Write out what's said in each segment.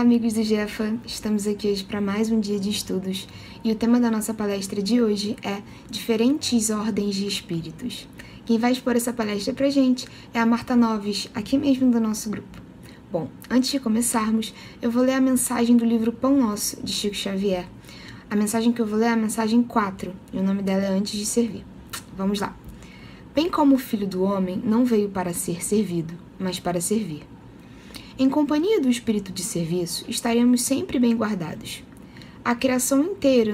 amigos do Jefa! Estamos aqui hoje para mais um dia de estudos e o tema da nossa palestra de hoje é Diferentes Ordens de Espíritos. Quem vai expor essa palestra pra gente é a Marta Noves, aqui mesmo do nosso grupo. Bom, antes de começarmos, eu vou ler a mensagem do livro Pão Nosso, de Chico Xavier. A mensagem que eu vou ler é a mensagem 4, e o nome dela é Antes de Servir. Vamos lá. Bem como o Filho do Homem não veio para ser servido, mas para servir. Em companhia do espírito de serviço, estaremos sempre bem guardados. A criação inteira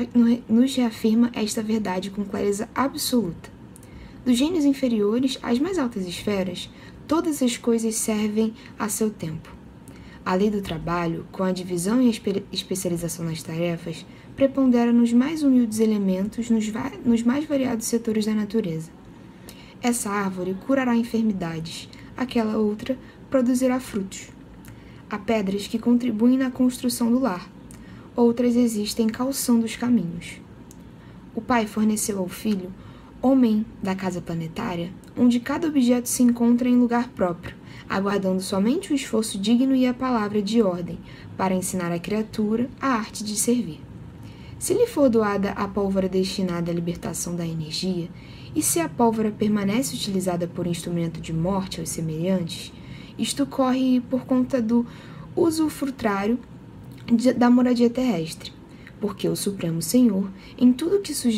nos reafirma esta verdade com clareza absoluta. Dos gênios inferiores às mais altas esferas, todas as coisas servem a seu tempo. A lei do trabalho, com a divisão e a especialização nas tarefas, prepondera nos mais humildes elementos nos mais variados setores da natureza. Essa árvore curará enfermidades, aquela outra produzirá frutos. Há pedras que contribuem na construção do lar, outras existem calçando os caminhos. O pai forneceu ao filho, homem da casa planetária, onde cada objeto se encontra em lugar próprio, aguardando somente o esforço digno e a palavra de ordem, para ensinar à criatura a arte de servir. Se lhe for doada a pólvora destinada à libertação da energia, e se a pólvora permanece utilizada por instrumento de morte aos semelhantes, isto corre por conta do usufrutário da moradia terrestre, porque o Supremo Senhor em tudo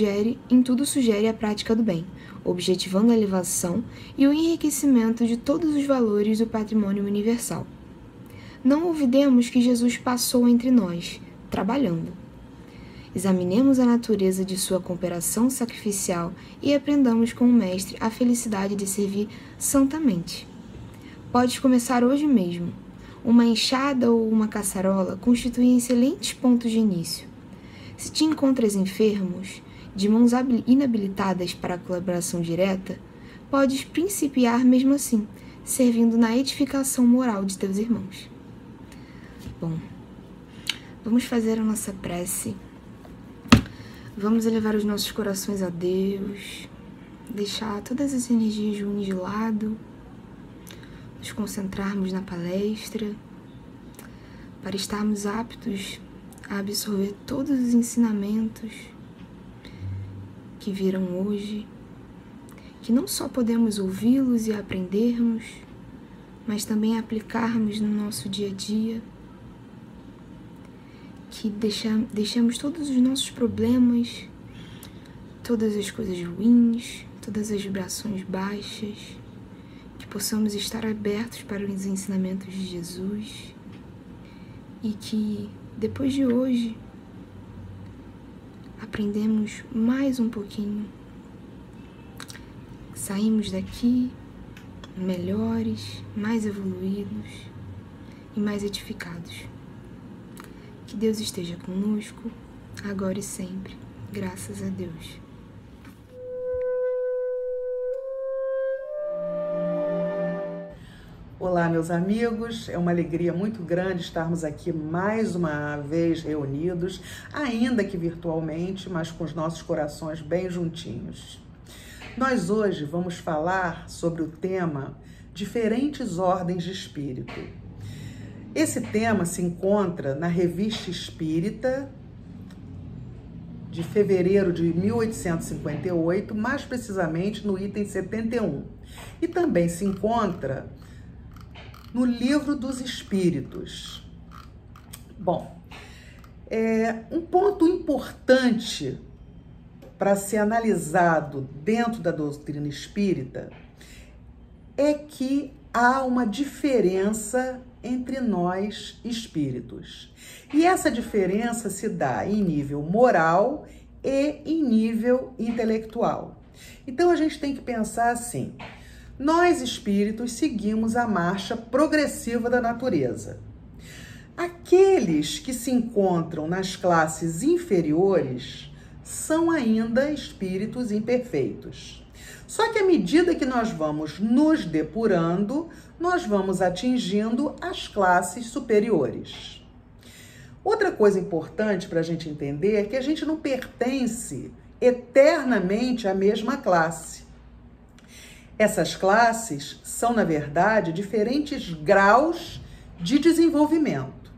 sugere a prática do bem, objetivando a elevação e o enriquecimento de todos os valores do patrimônio universal. Não olvidemos que Jesus passou entre nós, trabalhando. Examinemos a natureza de sua cooperação sacrificial e aprendamos com o Mestre a felicidade de servir santamente. Podes começar hoje mesmo. Uma enxada ou uma caçarola constituem excelentes pontos de início. Se te encontras enfermos, de mãos inabilitadas para a colaboração direta, podes principiar mesmo assim, servindo na edificação moral de teus irmãos. Bom, vamos fazer a nossa prece. Vamos elevar os nossos corações a Deus, deixar todas as energias ruins de lado, nos concentrarmos na palestra, para estarmos aptos a absorver todos os ensinamentos que virão hoje, que não só podemos ouvi-los e aprendermos, mas também aplicarmos no nosso dia a dia, que deixemos todos os nossos problemas, todas as coisas ruins, todas as vibrações baixas, que possamos estar abertos para os ensinamentos de Jesus e que, depois de hoje, aprendemos mais um pouquinho, saímos daqui melhores, mais evoluídos e mais edificados. Que Deus esteja conosco, agora e sempre, graças a Deus. Olá, meus amigos, é uma alegria muito grande estarmos aqui mais uma vez reunidos, ainda que virtualmente, mas com os nossos corações bem juntinhos. Nós hoje vamos falar sobre o tema Diferentes Ordens de Espírito. Esse tema se encontra na Revista Espírita de fevereiro de 1858, mais precisamente no item 71, e também se encontra no Livro dos Espíritos. Bom, um ponto importante para ser analisado dentro da doutrina espírita é que há uma diferença entre nós espíritos. E essa diferença se dá em nível moral e em nível intelectual. Então a gente tem que pensar assim: nós espíritos seguimos a marcha progressiva da natureza. Aqueles que se encontram nas classes inferiores são ainda espíritos imperfeitos. Só que à medida que nós vamos nos depurando, nós vamos atingindo as classes superiores. Outra coisa importante para a gente entender é que a gente não pertence eternamente à mesma classe. Essas classes são, na verdade, diferentes graus de desenvolvimento.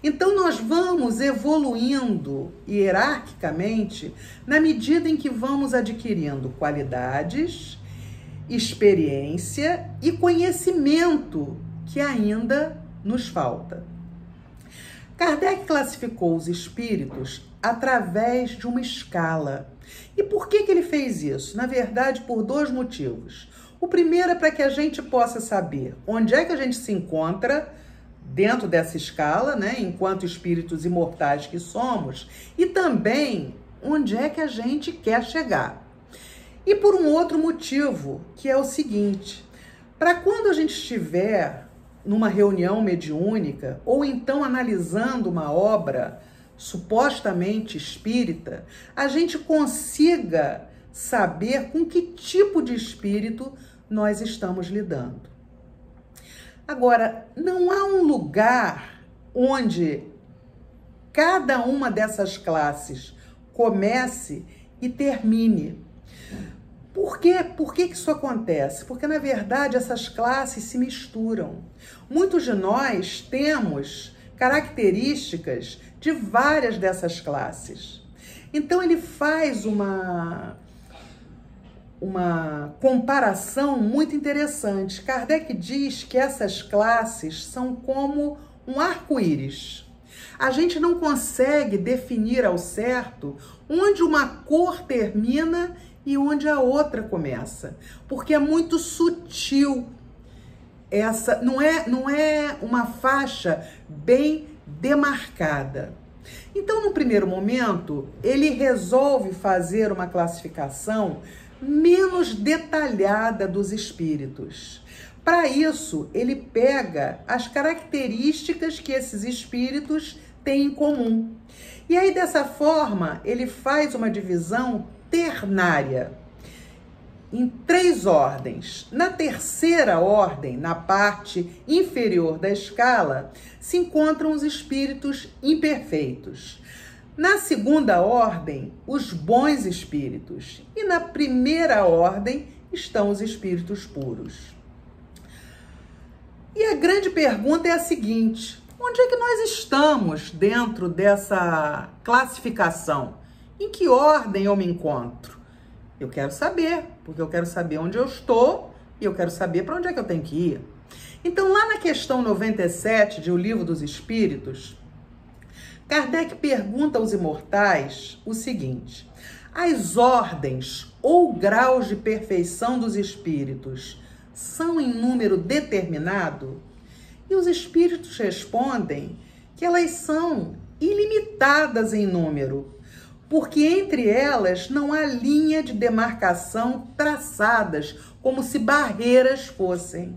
Então nós vamos evoluindo hierarquicamente na medida em que vamos adquirindo qualidades, experiência e conhecimento que ainda nos falta. Kardec classificou os espíritos através de uma escala. E por que ele fez isso? Na verdade, por dois motivos. O primeiro é para que a gente possa saber onde é que a gente se encontra dentro dessa escala, né, enquanto espíritos imortais que somos, e também onde é que a gente quer chegar. E por um outro motivo, que é o seguinte: para quando a gente estiver numa reunião mediúnica, ou então analisando uma obra supostamente espírita, a gente consiga saber com que tipo de espírito nós estamos lidando. Agora, não há um lugar onde cada uma dessas classes comece e termine. Por quê? Por que isso acontece? Porque, na verdade, essas classes se misturam. Muitos de nós temos características de várias dessas classes. Então, ele faz uma comparação muito interessante. Kardec diz que essas classes são como um arco-íris. A gente não consegue definir ao certo onde uma cor termina e onde a outra começa, porque é muito sutil. Essa não é uma faixa bem demarcada. Então, no primeiro momento, ele resolve fazer uma classificação menos detalhada dos espíritos. Para isso, ele pega as características que esses espíritos têm em comum. E aí, dessa forma, ele faz uma divisão ternária em 3 ordens. Na terceira ordem, na parte inferior da escala, se encontram os espíritos imperfeitos. Na segunda ordem, os bons espíritos. E na primeira ordem estão os espíritos puros. E a grande pergunta é a seguinte: onde é que nós estamos dentro dessa classificação? Em que ordem eu me encontro? Eu quero saber, porque eu quero saber onde eu estou e eu quero saber para onde é que eu tenho que ir. Então, lá na questão 97 de O Livro dos Espíritos, Kardec pergunta aos imortais o seguinte: as ordens ou graus de perfeição dos espíritos são em número determinado? E os espíritos respondem que elas são ilimitadas em número, porque entre elas não há linha de demarcação traçadas, como se barreiras fossem.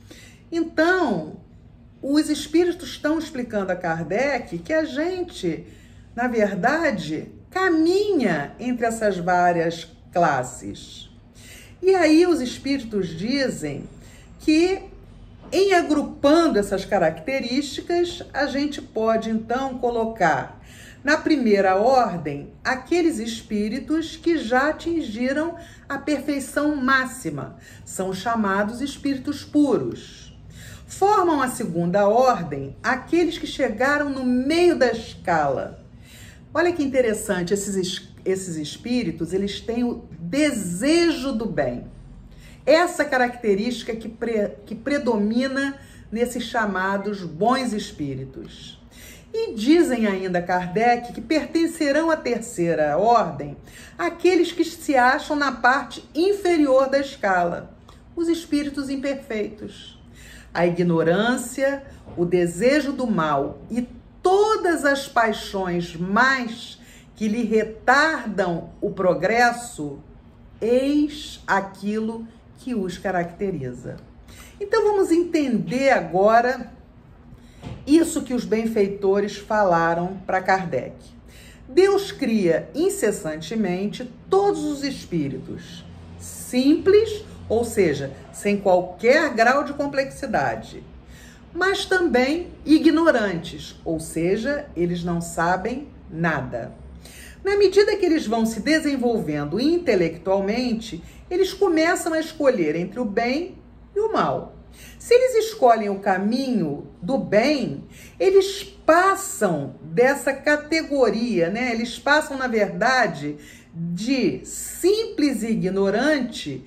Então, os espíritos estão explicando a Kardec que a gente, na verdade, caminha entre essas várias classes. E aí os espíritos dizem que, em agrupando essas características, a gente pode então colocar na primeira ordem aqueles espíritos que já atingiram a perfeição máxima, são chamados espíritos puros. Formam a segunda ordem aqueles que chegaram no meio da escala. Olha que interessante, esses espíritos, eles têm o desejo do bem. Essa característica que predomina nesses chamados bons espíritos. E dizem ainda Kardec que pertencerão à terceira ordem aqueles que se acham na parte inferior da escala, os espíritos imperfeitos. A ignorância, o desejo do mal e todas as paixões mais que lhe retardam o progresso, eis aquilo que os caracteriza. Então vamos entender agora isso que os benfeitores falaram para Kardec. Deus cria incessantemente todos os espíritos, simples, ou seja, sem qualquer grau de complexidade, mas também ignorantes, ou seja, eles não sabem nada. Na medida que eles vão se desenvolvendo intelectualmente, eles começam a escolher entre o bem e o mal. Se eles escolhem o caminho do bem, eles passam dessa categoria, né? Eles passam, na verdade, de simples e ignorante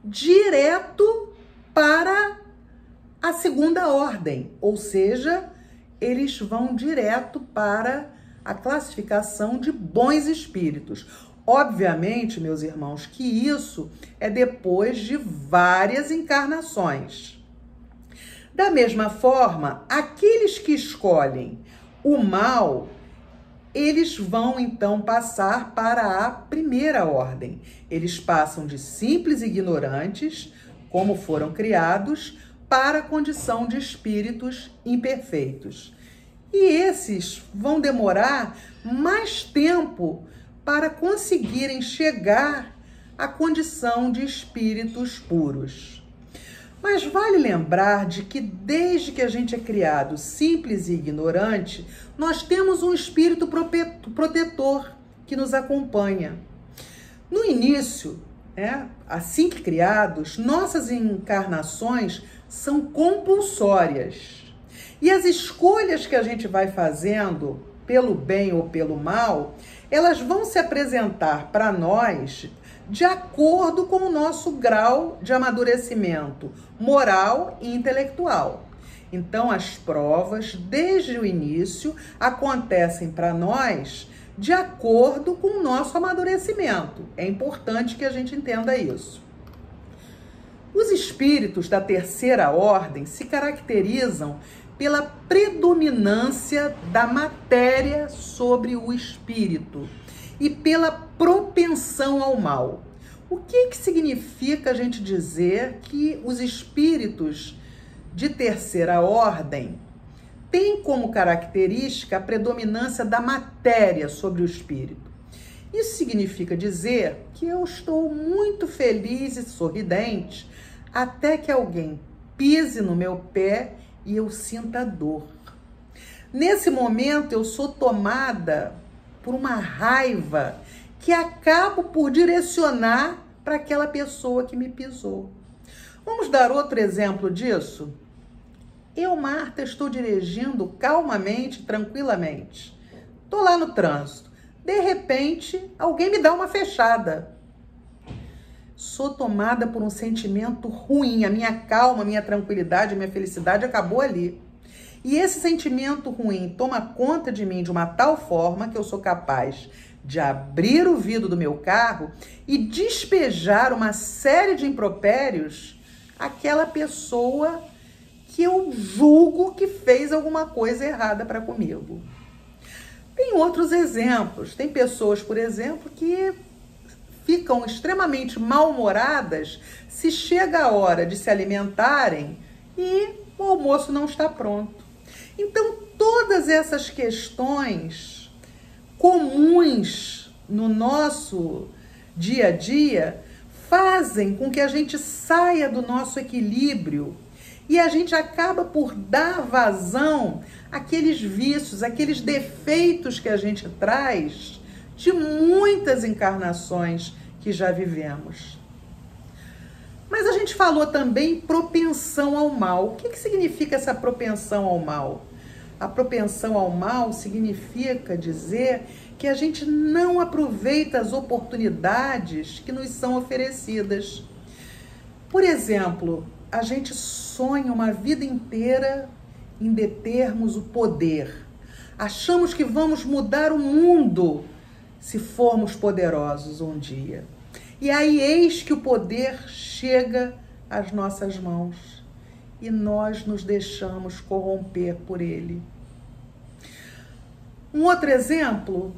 direto para a segunda ordem, ou seja, eles vão direto para a classificação de bons espíritos. Obviamente, meus irmãos, que isso é depois de várias encarnações. Da mesma forma, aqueles que escolhem o mal, eles vão então passar para a primeira ordem. Eles passam de simples ignorantes, como foram criados, para a condição de espíritos imperfeitos. E esses vão demorar mais tempo para conseguirem chegar à condição de espíritos puros. Mas vale lembrar de que desde que a gente é criado simples e ignorante, nós temos um espírito protetor que nos acompanha. No início, assim que criados, nossas encarnações são compulsórias. E as escolhas que a gente vai fazendo, pelo bem ou pelo mal, elas vão se apresentar para nós de acordo com o nosso grau de amadurecimento moral e intelectual. Então, as provas, desde o início, acontecem para nós de acordo com o nosso amadurecimento. É importante que a gente entenda isso. Os espíritos da terceira ordem se caracterizam pela predominância da matéria sobre o espírito e pela propensão ao mal. O que significa a gente dizer que os espíritos de terceira ordem têm como característica a predominância da matéria sobre o espírito? Isso significa dizer que eu estou muito feliz e sorridente até que alguém pise no meu pé e eu sinta dor. Nesse momento eu sou tomada por uma raiva que acabo por direcionar para aquela pessoa que me pisou. Vamos dar outro exemplo disso? Eu, Marta, estou dirigindo calmamente, tranquilamente. Estou lá no trânsito. De repente, alguém me dá uma fechada. Sou tomada por um sentimento ruim. A minha calma, a minha tranquilidade, a minha felicidade acabou ali. E esse sentimento ruim toma conta de mim de uma tal forma que eu sou capaz de abrir o vidro do meu carro e despejar uma série de impropérios àquela pessoa que eu julgo que fez alguma coisa errada para comigo. Tem outros exemplos. Tem pessoas, por exemplo, que ficam extremamente mal-humoradas se chega a hora de se alimentarem e o almoço não está pronto. Então, todas essas questões comuns no nosso dia a dia fazem com que a gente saia do nosso equilíbrio e a gente acaba por dar vazão àqueles vícios, àqueles defeitos que a gente traz de muitas encarnações que já vivemos. Mas a gente falou também propensão ao mal. O que significa essa propensão ao mal? A propensão ao mal significa dizer que a gente não aproveita as oportunidades que nos são oferecidas. Por exemplo, a gente sonha uma vida inteira em determos o poder. Achamos que vamos mudar o mundo se formos poderosos um dia. E aí eis que o poder chega às nossas mãos e nós nos deixamos corromper por ele. Um outro exemplo,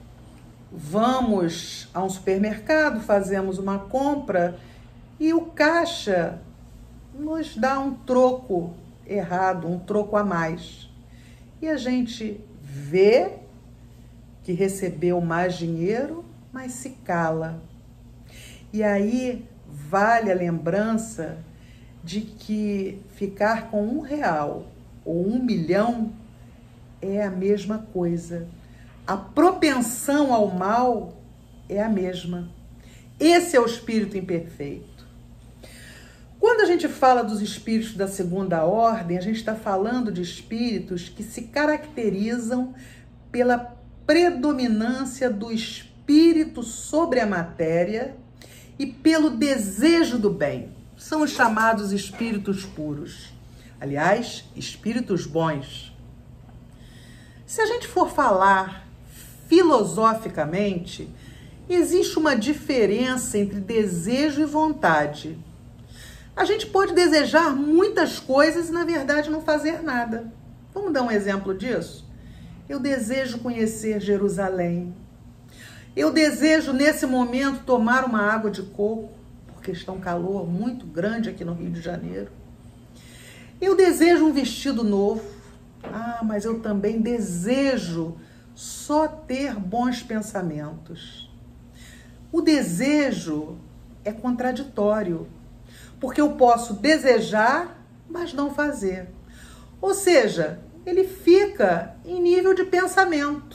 vamos a um supermercado, fazemos uma compra e o caixa nos dá um troco errado, um troco a mais. E a gente vê que recebeu mais dinheiro, mas se cala. E aí vale a lembrança de que ficar com R$1 ou 1 milhão é a mesma coisa. A propensão ao mal é a mesma. Esse é o espírito imperfeito. Quando a gente fala dos espíritos da segunda ordem, a gente está falando de espíritos que se caracterizam pela predominância do espírito sobre a matéria e pelo desejo do bem. São os chamados espíritos puros. Aliás, espíritos bons. Se a gente for falar filosoficamente, existe uma diferença entre desejo e vontade. A gente pode desejar muitas coisas e, na verdade, não fazer nada. Vamos dar um exemplo disso? Eu desejo conhecer Jerusalém. Eu desejo, nesse momento, tomar uma água de coco, porque está um calor muito grande aqui no Rio de Janeiro. Eu desejo um vestido novo. Mas eu também desejo só ter bons pensamentos. O desejo é contraditório, porque eu posso desejar, mas não fazer. Ou seja, ele fica em nível de pensamento.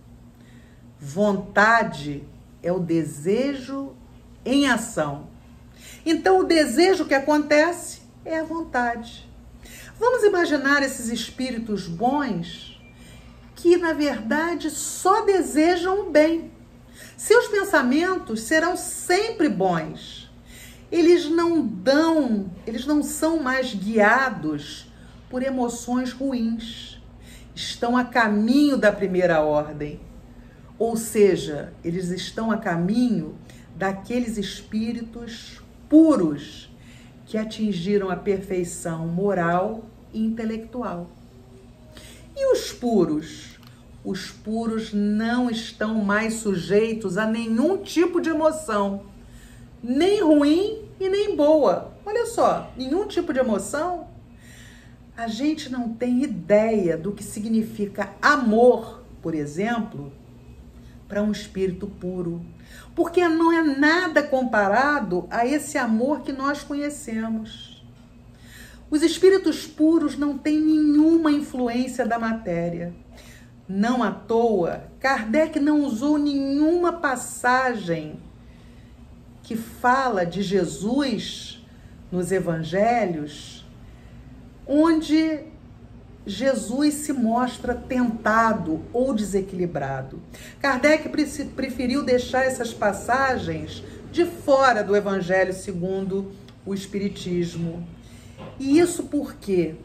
Vontade é o desejo em ação. Então, o desejo que acontece é a vontade. Vamos imaginar esses espíritos bons que, na verdade, só desejam o bem. Seus pensamentos serão sempre bons. Eles não são mais guiados por emoções ruins. Estão a caminho da primeira ordem. Ou seja, eles estão a caminho daqueles espíritos puros que atingiram a perfeição moral e intelectual. E os puros? Os puros não estão mais sujeitos a nenhum tipo de emoção, nem ruim e nem boa. Olha só, nenhum tipo de emoção. A gente não tem ideia do que significa amor, por exemplo, para um espírito puro, porque não é nada comparado a esse amor que nós conhecemos. Os espíritos puros não têm nenhuma influência da matéria. Não à toa, Kardec não usou nenhuma passagem que fala de Jesus nos evangelhos, onde Jesus se mostra tentado ou desequilibrado. Kardec preferiu deixar essas passagens de fora do Evangelho segundo o Espiritismo. E isso porque,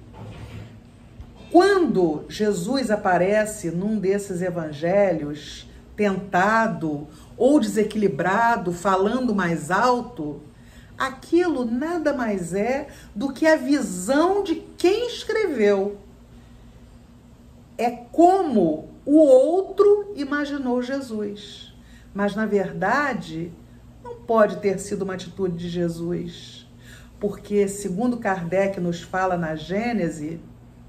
quando Jesus aparece num desses evangelhos, tentado ou desequilibrado, falando mais alto, aquilo nada mais é do que a visão de quem escreveu. É como o outro imaginou Jesus. Mas, na verdade, não pode ter sido uma atitude de Jesus. Porque, segundo Kardec nos fala na Gênese,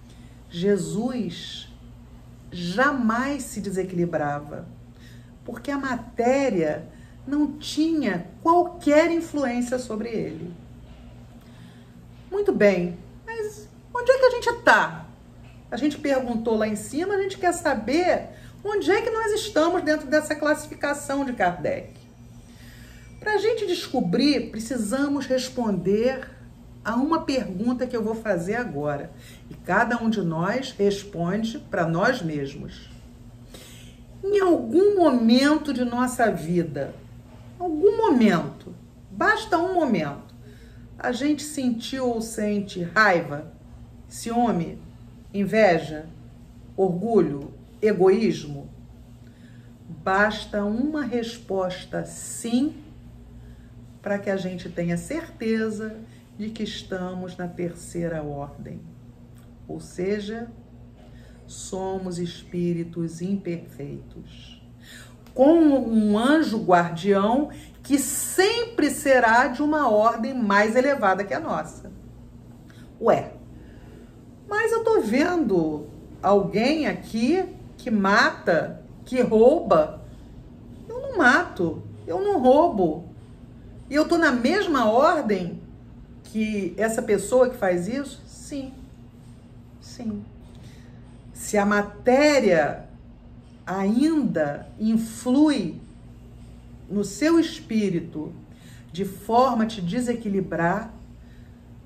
Jesus jamais se desequilibrava. Porque a matéria não tinha qualquer influência sobre ele. Muito bem, mas onde é que a gente está? A gente perguntou lá em cima, a gente quer saber onde é que nós estamos dentro dessa classificação de Kardec. Para a gente descobrir, precisamos responder a uma pergunta que eu vou fazer agora. E cada um de nós responde para nós mesmos. Em algum momento de nossa vida, algum momento, basta um momento, a gente sentiu ou sente raiva, ciúme, inveja, orgulho, egoísmo? Basta uma resposta sim para que a gente tenha certeza de que estamos na terceira ordem. Ou seja, somos espíritos imperfeitos, com um anjo guardião que sempre será de uma ordem mais elevada que a nossa. Ué, mas eu tô vendo alguém aqui que mata, que rouba. Eu não mato, eu não roubo. E eu tô na mesma ordem que essa pessoa que faz isso? Sim, sim. Se a matéria ainda influi no seu espírito de forma a te desequilibrar,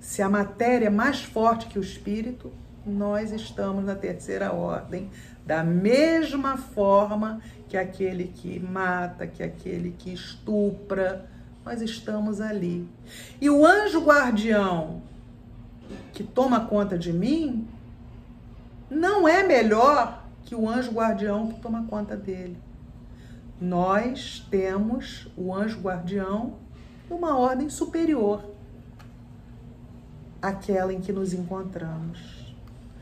Se a matéria é mais forte que o espírito, nós estamos na terceira ordem, da mesma forma que aquele que mata, que aquele que estupra, nós estamos ali. E o anjo guardião que toma conta de mim não é melhor que o anjo guardião que toma conta dele. Nós temos o anjo guardião uma ordem superior àquela em que nos encontramos.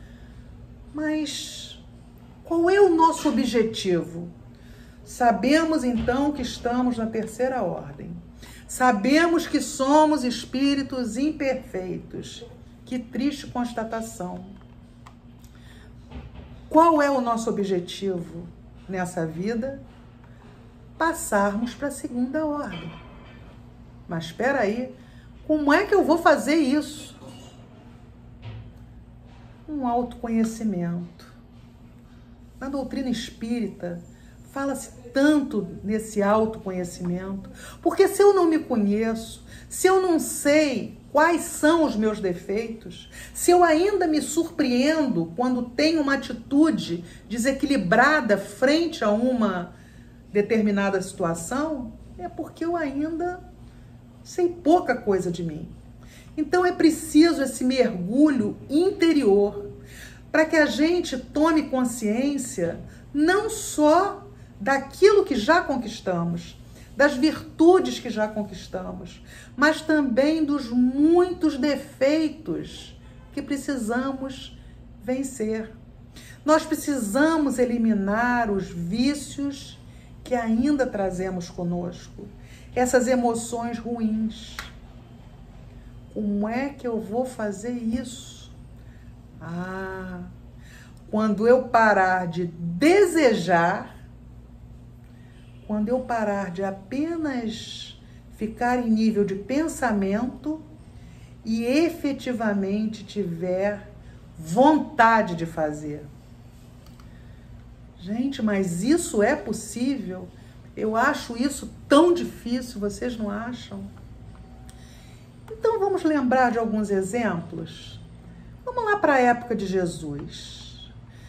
Mas qual é o nosso objetivo? Sabemos então que estamos na terceira ordem. Sabemos que somos espíritos imperfeitos. Que triste constatação. Qual é o nosso objetivo nessa vida? Passarmos para a segunda ordem. Mas espera aí, como é que eu vou fazer isso? Um autoconhecimento. Na doutrina espírita, fala-se tanto nesse autoconhecimento, porque se eu não me conheço, se eu não sei quais são os meus defeitos, se eu ainda me surpreendo quando tenho uma atitude desequilibrada frente a uma determinada situação, é porque eu ainda sei pouca coisa de mim. Então é preciso esse mergulho interior para que a gente tome consciência não só daquilo que já conquistamos, das virtudes que já conquistamos, mas também dos muitos defeitos que precisamos vencer. Nós precisamos eliminar os vícios que ainda trazemos conosco, essas emoções ruins. Como é que eu vou fazer isso? Quando eu parar de desejar, quando eu parar de apenas ficar em nível de pensamento e efetivamente tiver vontade de fazer. Gente, mas isso é possível? Eu acho isso tão difícil, vocês não acham? Então vamos lembrar de alguns exemplos? Vamos lá para a época de Jesus.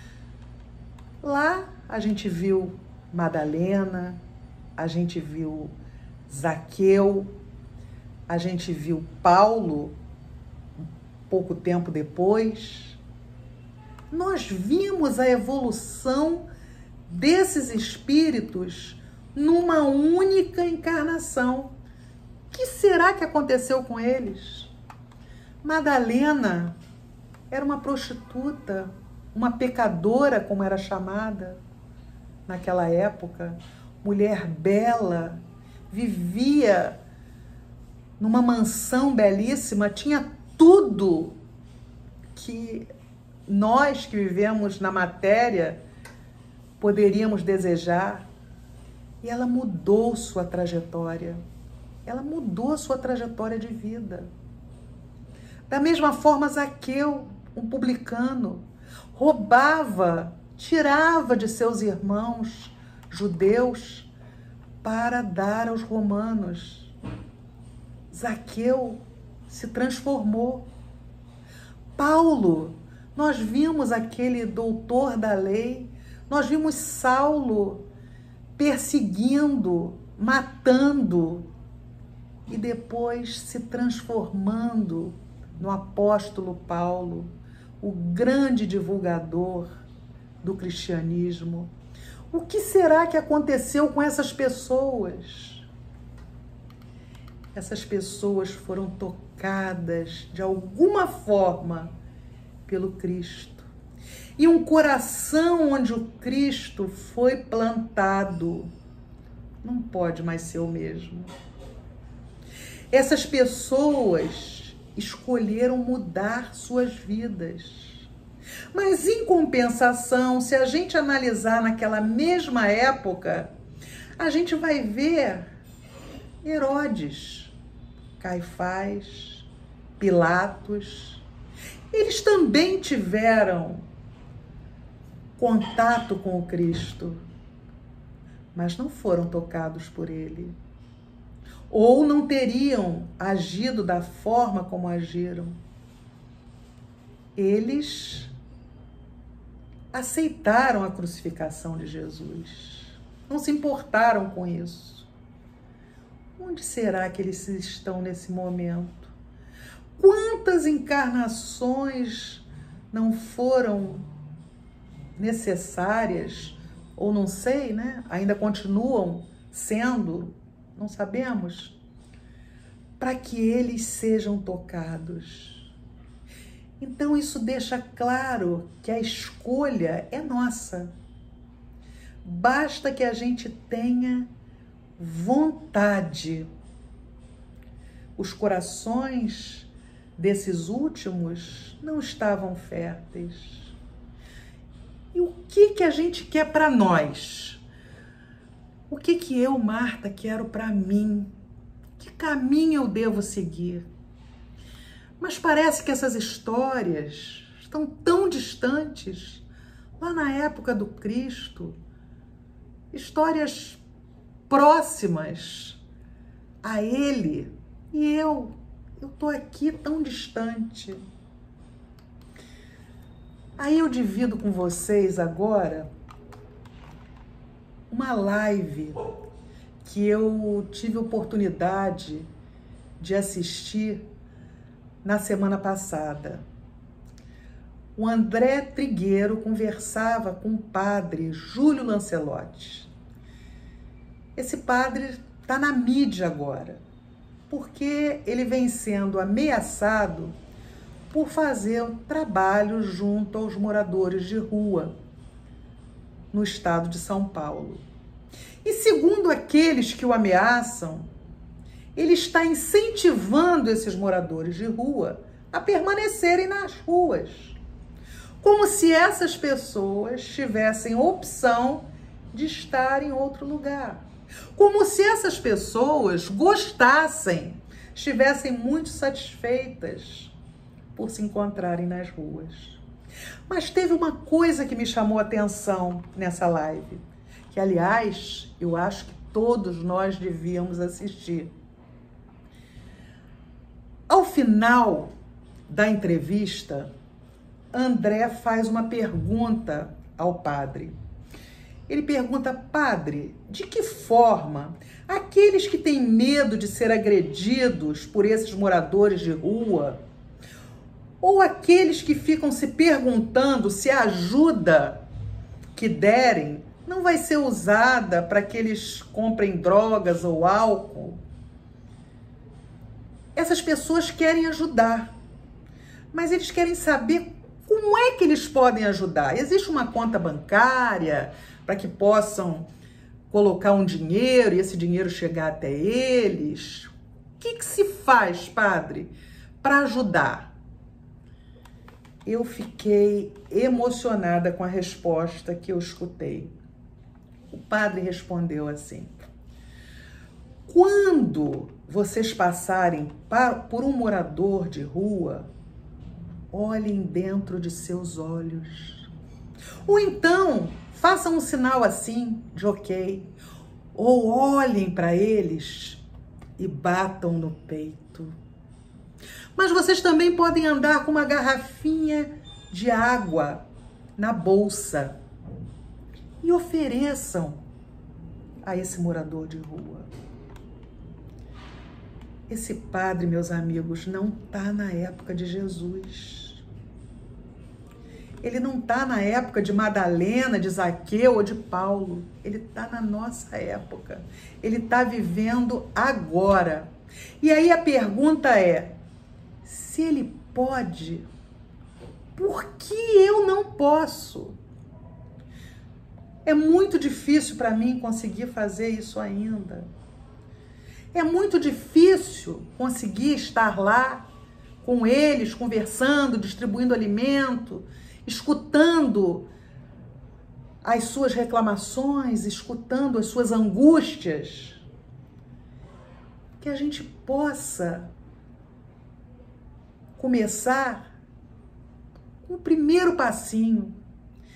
Lá a gente viu Madalena, a gente viu Zaqueu, a gente viu Paulo, pouco tempo depois. Nós vimos a evolução desses espíritos numa única encarnação. O que será que aconteceu com eles? Madalena era uma prostituta, uma pecadora, como era chamada naquela época, mulher bela, vivia numa mansão belíssima, tinha tudo que nós que vivemos na matéria poderíamos desejar. E ela mudou sua trajetória. Ela mudou sua trajetória de vida. Da mesma forma, Zaqueu, um publicano, roubava, tirava de seus irmãos judeus para dar aos romanos. Zaqueu se transformou. Paulo, nós vimos aquele doutor da lei, nós vimos Saulo perseguindo, matando e depois se transformando no apóstolo Paulo, o grande divulgador do cristianismo. O que será que aconteceu com essas pessoas? Essas pessoas foram tocadas de alguma forma pelo Cristo. E um coração onde o Cristo foi plantado não pode mais ser o mesmo. Essas pessoas escolheram mudar suas vidas. Mas, em compensação, se a gente analisar naquela mesma época, a gente vai ver Herodes, Caifás, Pilatos. Eles também tiveram contato com o Cristo, mas não foram tocados por ele. ou não teriam agido da forma como agiram. Eles aceitaram a crucificação de Jesus, não se importaram com isso. Onde será que eles estão nesse momento? Quantas encarnações não foram necessárias, ou não sei, né? Ainda continuam sendo, não sabemos, para que eles sejam tocados. Então isso deixa claro que a escolha é nossa. Basta que a gente tenha vontade. Os corações desses últimos não estavam férteis. E o que a gente quer para nós? O que eu, Marta, quero para mim? Que caminho eu devo seguir? Mas parece que essas histórias estão tão distantes, lá na época do Cristo, histórias próximas a Ele, e eu estou aqui tão distante. Aí eu divido com vocês agora uma live que eu tive oportunidade de assistir na semana passada. O André Trigueiro conversava com o padre Júlio Lancelotti. Esse padre está na mídia agora, porque ele vem sendo ameaçado por fazer um trabalho junto aos moradores de rua no estado de São Paulo. E segundo aqueles que o ameaçam, ele está incentivando esses moradores de rua a permanecerem nas ruas, como se essas pessoas tivessem opção de estar em outro lugar, como se essas pessoas gostassem, estivessem muito satisfeitas por se encontrarem nas ruas. Mas teve uma coisa que me chamou a atenção nessa live, que, aliás, eu acho que todos nós devíamos assistir. Ao final da entrevista, André faz uma pergunta ao padre. Ele pergunta: padre, de que forma aqueles que têm medo de ser agredidos por esses moradores de rua, ou aqueles que ficam se perguntando se a ajuda que derem não vai ser usada para que eles comprem drogas ou álcool? Essas pessoas querem ajudar, mas eles querem saber como é que eles podem ajudar. Existe uma conta bancária para que possam colocar um dinheiro e esse dinheiro chegar até eles? O que se faz, padre, para ajudar? Eu fiquei emocionada com a resposta que eu escutei. O padre respondeu assim: quando vocês passarem por um morador de rua, olhem dentro de seus olhos. Ou então, façam um sinal assim, de ok. Ou olhem para eles e batam no peito. Mas vocês também podem andar com uma garrafinha de água na bolsa e ofereçam a esse morador de rua. Esse padre, meus amigos, não está na época de Jesus. Ele não está na época de Madalena, de Zaqueu ou de Paulo. Ele está na nossa época. Ele está vivendo agora. E aí a pergunta é: se ele pode, por que eu não posso? É muito difícil para mim conseguir fazer isso ainda. É muito difícil conseguir estar lá com eles, conversando, distribuindo alimento, escutando as suas reclamações, escutando as suas angústias. Que a gente possa começar com o primeiro passinho.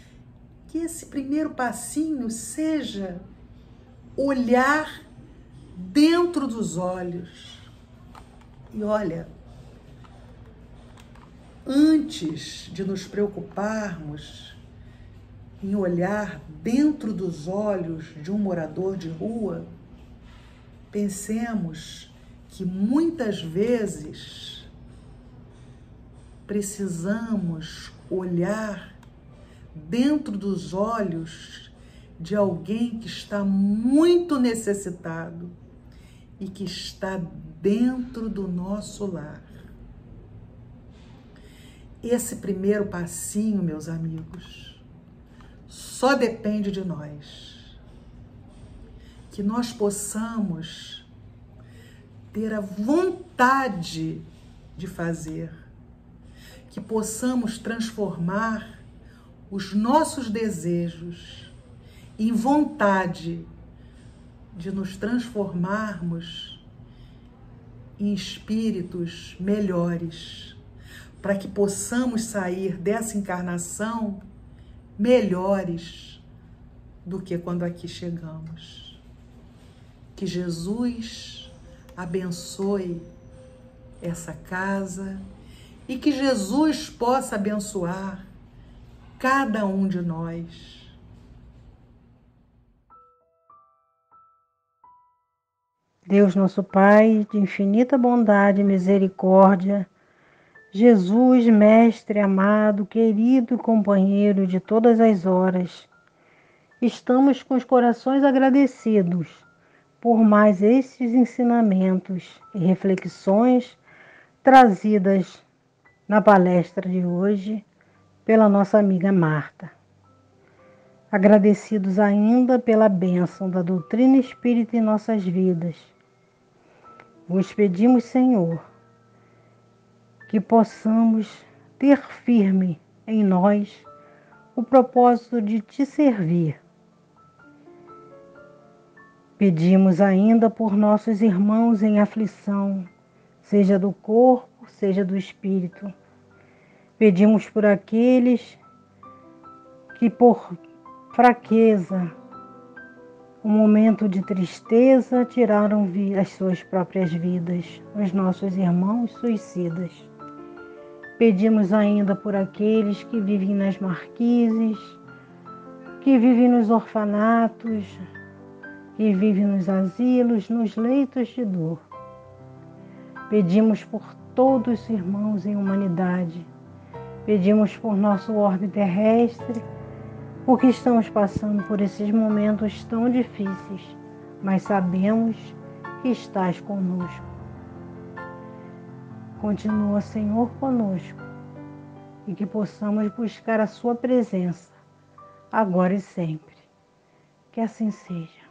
Que esse primeiro passinho seja olhar dentro dos olhos. E olha, antes de nos preocuparmos em olhar dentro dos olhos de um morador de rua, pensemos que muitas vezes precisamos olhar dentro dos olhos de alguém que está muito necessitado e que está dentro do nosso lar. Esse primeiro passinho, meus amigos, só depende de nós. Que nós possamos ter a vontade de fazer, que possamos transformar os nossos desejos em vontade de nos transformarmos em espíritos melhores, para que possamos sair dessa encarnação melhores do que quando aqui chegamos. Que Jesus abençoe essa casa e que Jesus possa abençoar cada um de nós. Deus nosso Pai, de infinita bondade e misericórdia, Jesus, Mestre amado, querido e companheiro de todas as horas, estamos com os corações agradecidos por mais estes ensinamentos e reflexões trazidas na palestra de hoje pela nossa amiga Marta. Agradecidos ainda pela bênção da doutrina espírita em nossas vidas, vos pedimos, Senhor, que possamos ter firme em nós o propósito de te servir. Pedimos ainda por nossos irmãos em aflição, seja do corpo, seja do espírito. Pedimos por aqueles que por fraqueza, um momento de tristeza, tiraram as suas próprias vidas, os nossos irmãos suicidas. Pedimos ainda por aqueles que vivem nas marquises, que vivem nos orfanatos, que vivem nos asilos, nos leitos de dor. Pedimos por todos os irmãos em humanidade. Pedimos por nosso orbe terrestre, porque estamos passando por esses momentos tão difíceis, mas sabemos que estás conosco. Continua, Senhor, conosco e que possamos buscar a sua presença, agora e sempre. Que assim seja.